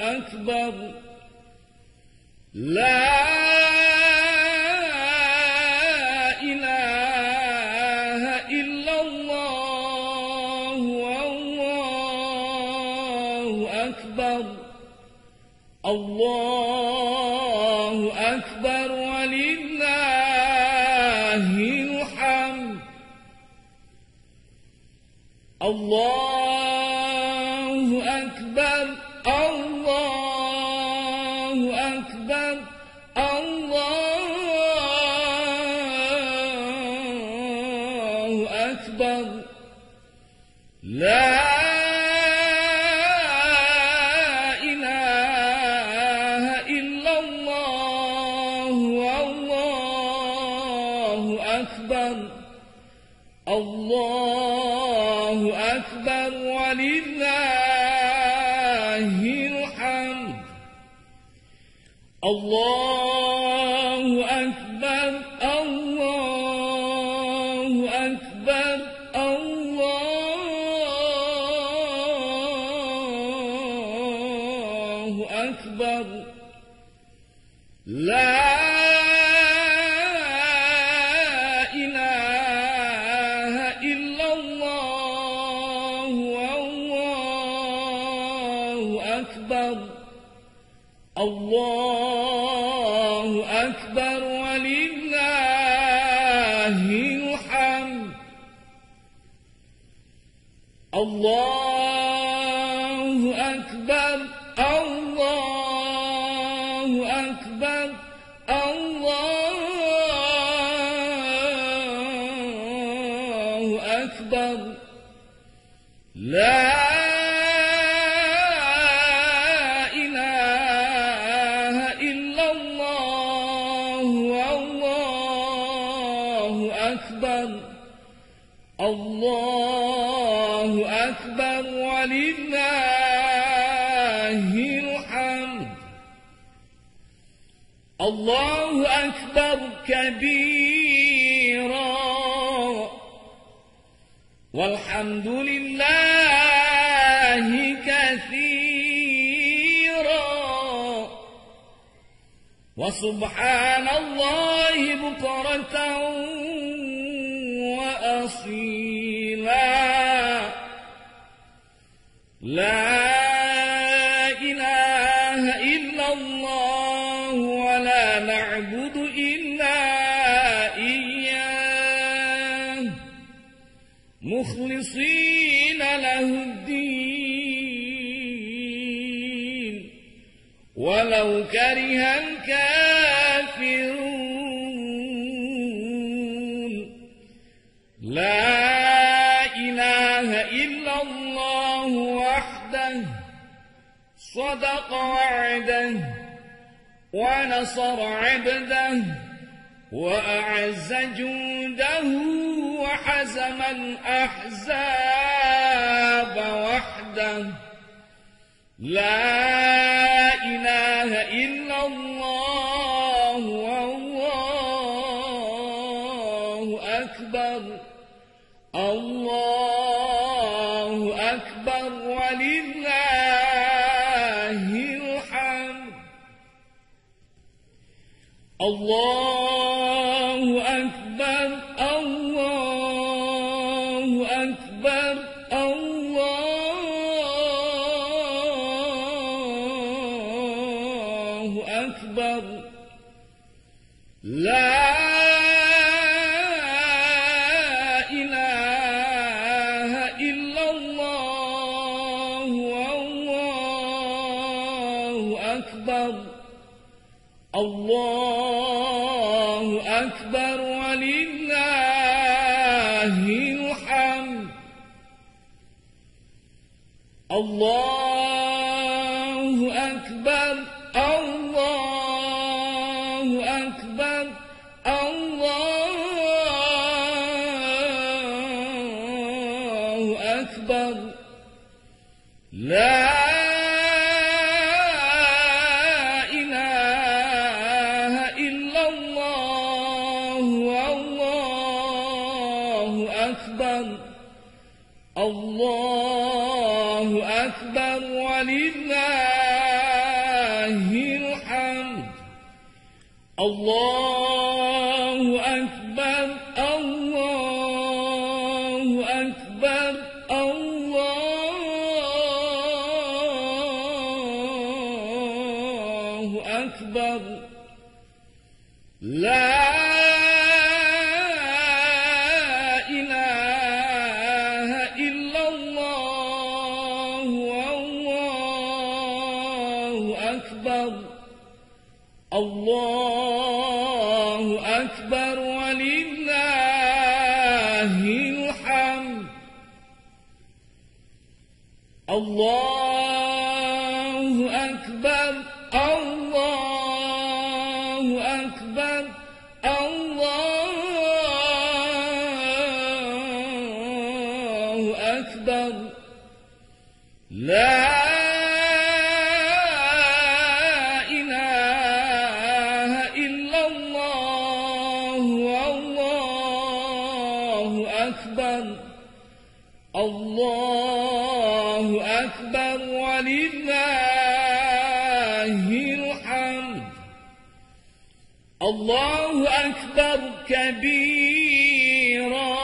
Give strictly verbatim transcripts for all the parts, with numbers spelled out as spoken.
أكبر لا إله إلا الله والله أكبر الله أكبر ولله الحمد الله أكبر الله أكبر الله أكبر لا إله إلا الله والله أكبر الله أكبر ولله الحمد الله أكبر الله أكبر الله أكبر لا إله إلا الله والله أكبر الله أكبر ولله الحمد الله أكبر الله أكبر الله أكبر لا إله إلا الله والله أكبر الله أكبر ولله الحمد الله أكبر كبيرا والحمد لله كثيرا وسبحان الله بكرة وأصيلا لا إله إلا الله ولا نعبد إلا إياه مخلصين له الدين ولو كره الكافرون لا إله إلا الله وحده صدق وعده ونصر عبده وأعز جنده وحزم الأحزاب وحده لا إله إلا الله والله أكبر الله أكبر ولله الحمد الله أكبر الله أكبر الله أكبر لا إله إلا الله والله أكبر الله أكبر ولله الحمد الله أكبر الله أكبر الله أكبر لا إله إلا الله والله أكبر الله أكبر ولله الحمد. الله أكبر الله أكبر الله أكبر. لا إله إلا الله والله أكبر. الله أكبر ولله الحمد. الله أكبر الله أكبر الله أكبر. لا إله إلا الله والله أكبر. الله أكبر ولله الحمد. الله أكبر كبيرا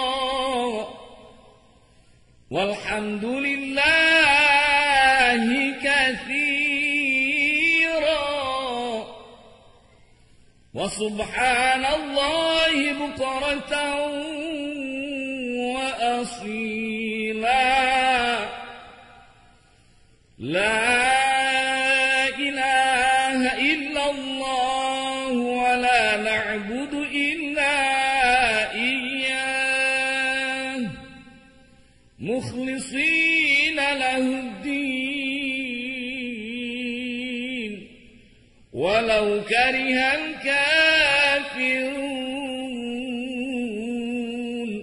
والحمد لله كثيرا وسبحان الله بكرة وأصيلا. لا إله إلا الله ولا نعبد إلا إياه مخلصين له الدين ولو كره الكافرون.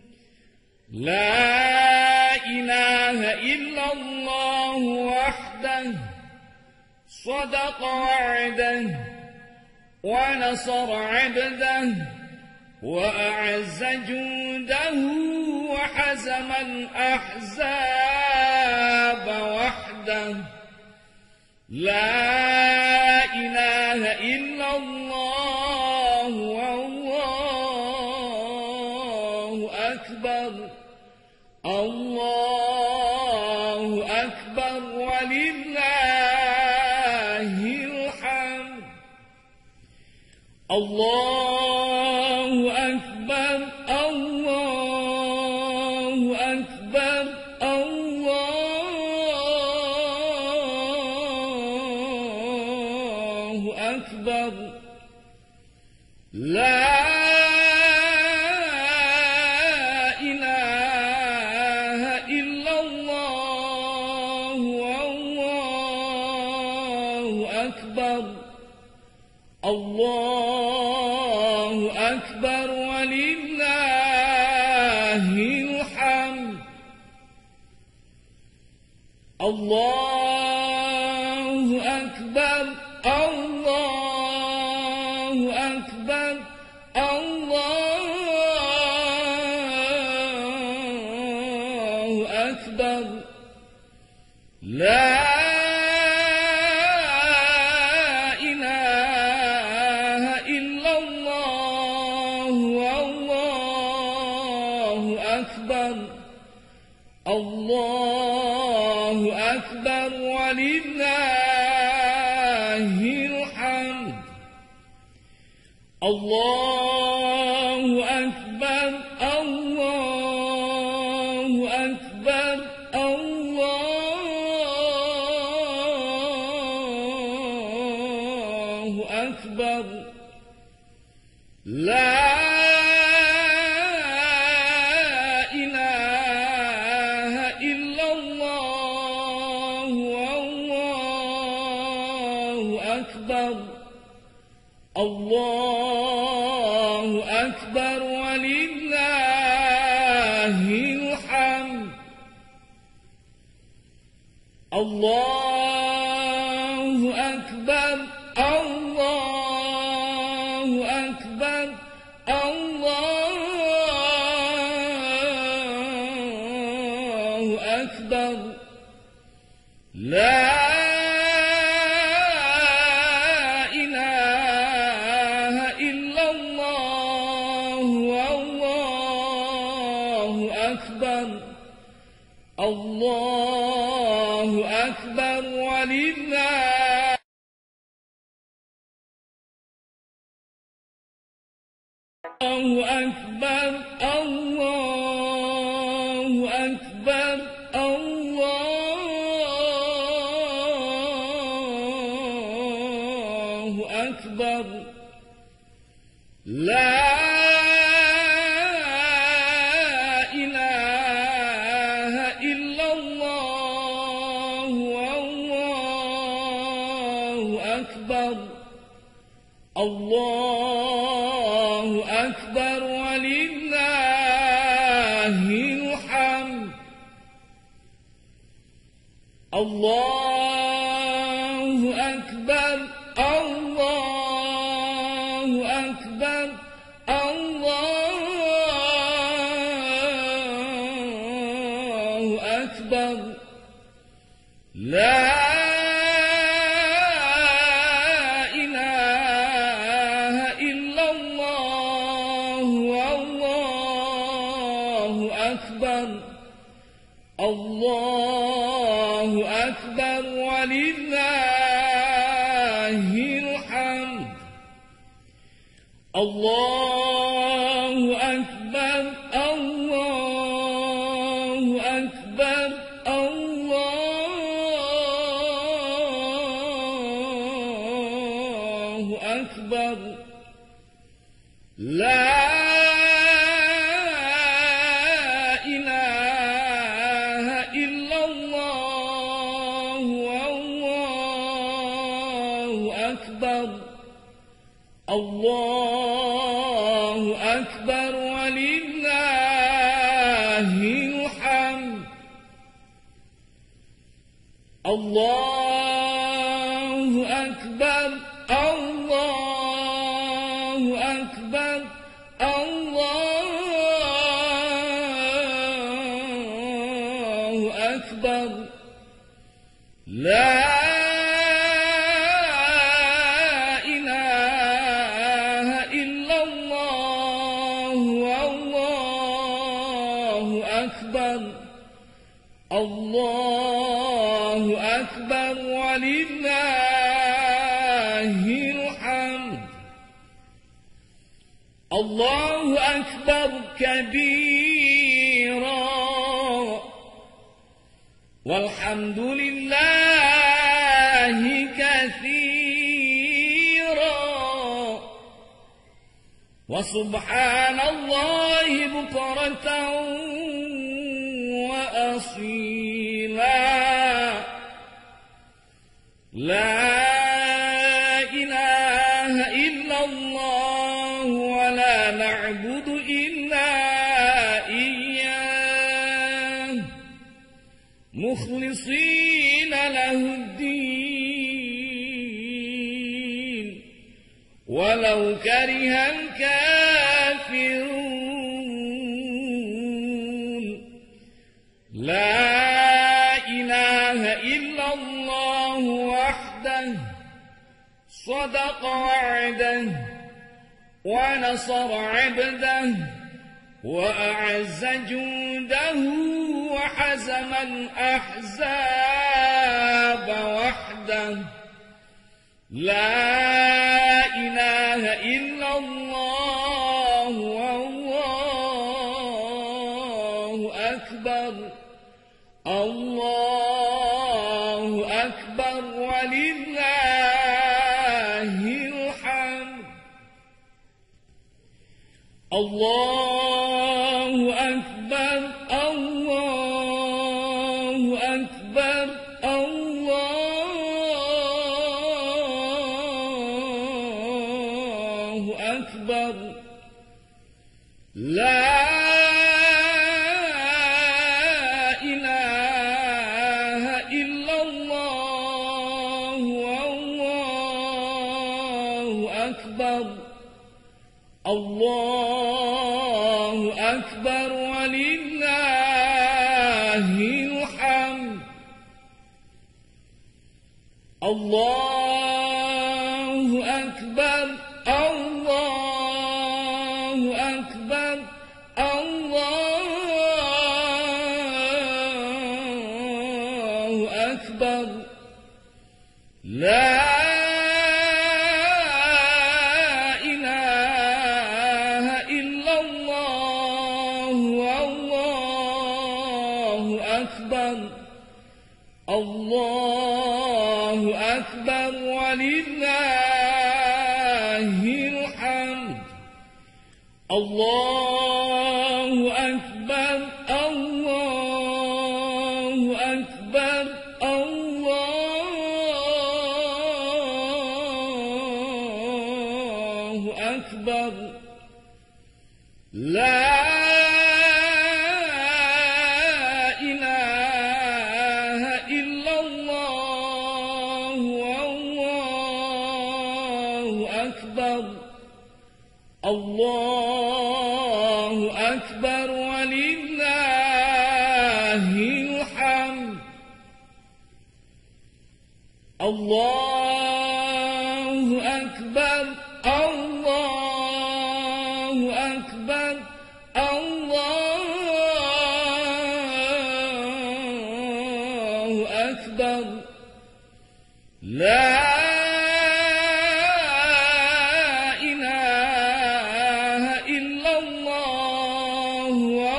لا إله إلا الله وحده صدق وعده ونصر عبده وأعز جنده وحزم الأحزاب وحده. لا إله إلا الله والله أكبر. الله أكبر ولله الحمد. الله أكبر الله أكبر الله أكبر. لا إله إلا الله والله أكبر. الله أكبر ولله الحمد. الله أكبر الله أكبر الله أكبر. لا إله إلا الله والله أكبر. الله أكبر ولله الحمد. الله أكبر الله أكبر الله أكبر. لا إله إلا الله والله أكبر. الله أكبر ولله الحمد. الله أكبر الله أكبر الله أكبر. لا أكبر ولله الله أكبر الله أكبر الله أكبر لا إله إلا الله والله أكبر الله أكبر ولله الحمد الله أكبر الله أكبر الله أكبر لا الله أكبر ولله الحمد الله أكبر الله أكبر الله أكبر لا الله أكبر ولله الحمد الله أكبر الله أكبر الله أكبر لا الله أكبر ولله الحمد الله أكبر كبيرا والحمد لله كثيرا وسبحان الله بكرة وأصيلا لا إله إلا الله ولا نعبد إلا إياه مخلصين له الدين ولو كره الكافرون لا إله إلا الله وحده صدق وعده ونصر عبده وأعز جنده وحزم الأحزاب وحده لا إله إلا الله والله أكبر الله أكبر ولله الحمد الله أكبر الله أكبر الله أكبر لا إله إلا الله والله أكبر الله أكبر ولله الحمد الله أكبر الله أكبر الله أكبر لا إله إلا الله والله أكبر الله أكبر ولله الحمد الله أكبر الله أكبر الله أكبر لا إله إلا الله والله أكبر الله أكبر ولله الحمد الله أكبر الله أكبر الله أكبر لا إله إلا الله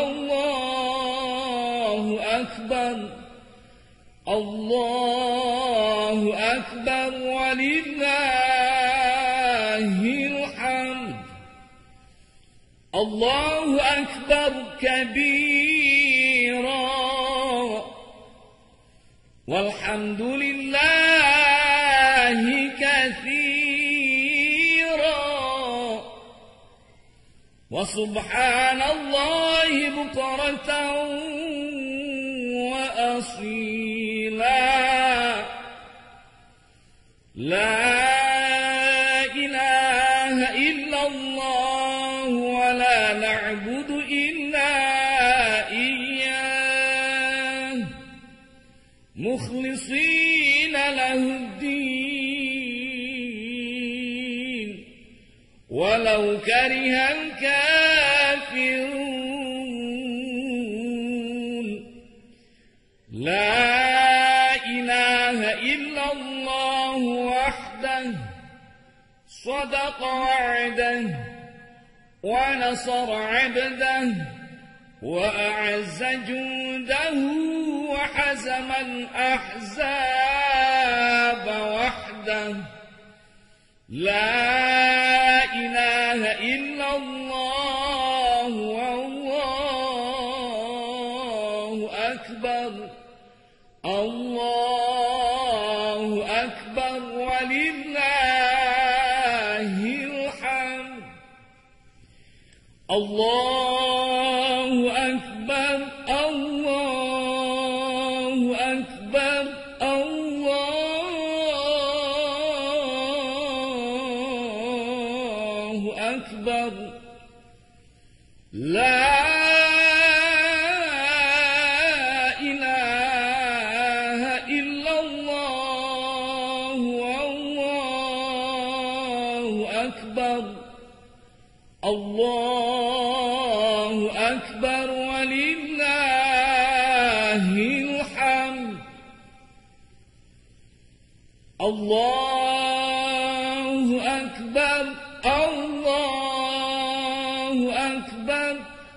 والله أكبر الله أكبر ولله الحمد الله أكبر كبيرا والحمد لله كثيرا وسبحان الله بكرة وأصيلا لا إله إلا الله ولا نعبد إلا إياه مخلصين له الدين ولو كره الكافرون لا إله إلا الله وحده صدق وعده ونصر عبده وأعز جنده وحزم الأحزاب وحده لا إله إلا الله والله أكبر الله أكبر ولله الحمد الله أكبر الله أكبر الله أكبر لا إله إلا الله والله أكبر الله أكبر ولله الحمد الله أكبر الله أكبر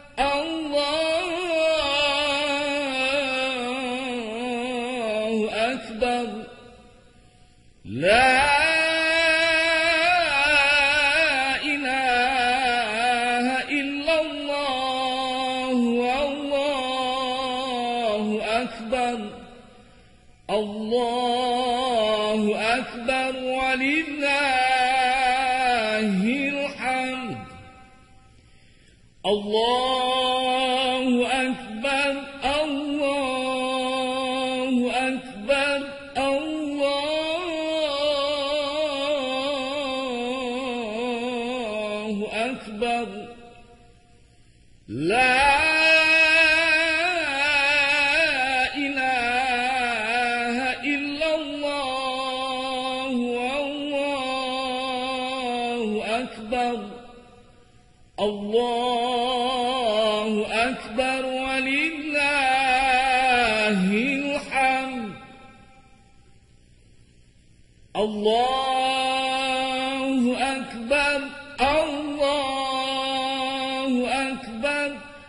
الله أكبر لا إله إلا الله والله أكبر الله أكبر ولله الحمد الله أكبر الله أكبر الله أكبر لا إله إلا الله والله أكبر الله أكبر ولله الحمد الله أكبر الله أكبر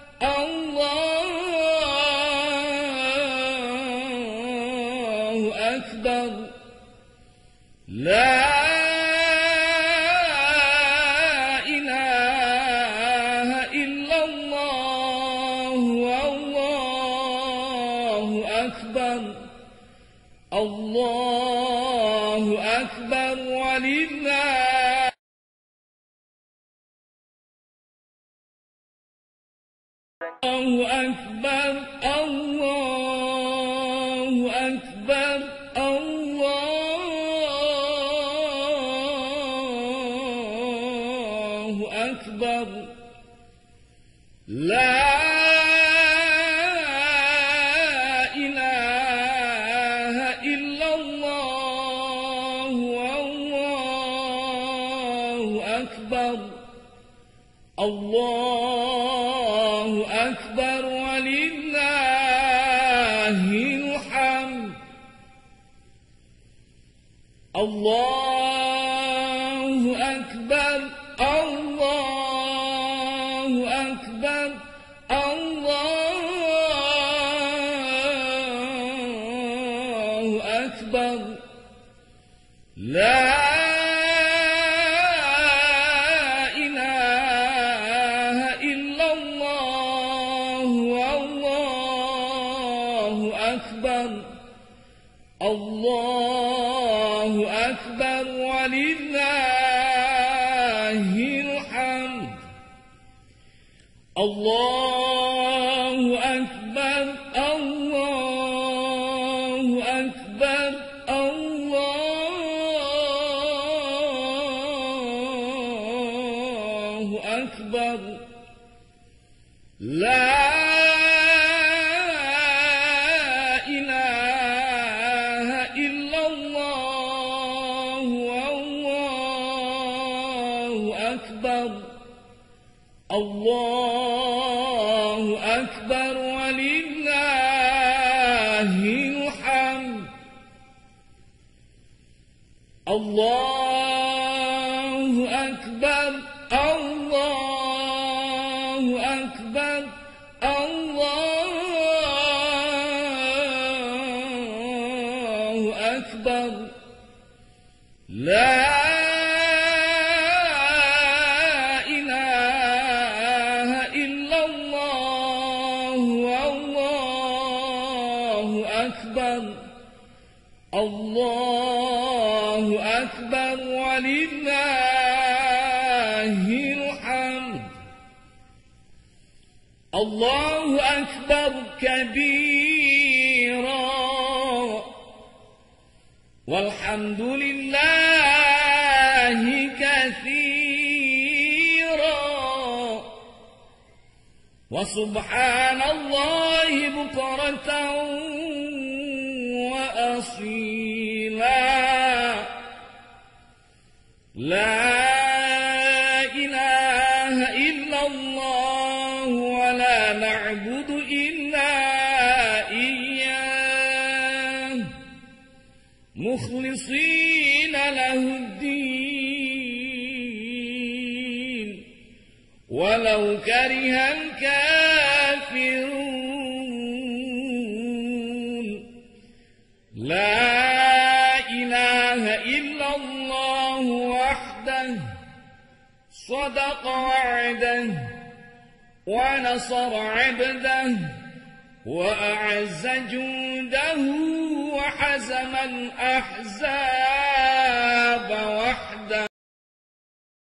الله أكبر لا إله إلا الله والله أكبر الله أكبر ولله الله أكبر الله أكبر الله أكبر لا إله إلا الله والله أكبر الله أكبر ولله الحمد الله أكبر الله أكبر الله أكبر لا إله إلا الله والله أكبر الله أكبر ولله الحمد الله أكبر الله أكبر الله أكبر لا إله إلا الله والله أكبر الله أكبر ولله الحمد الله أكبر الله أكبر الله أكبر لا إله إلا الله والله أكبر الله أكبر ولله الحمد الله أكبر كبيرا والحمد لله كثيرا وسبحان الله بكرة وأصيلا لا إله إلا الله ولا نعبد إلا إياه مخلصين له الدين ولو كره الكافرون لا إله إلا الله وحده صدق وعده ونصر عبده وأعز جنده وحزم الأحزاب وحده.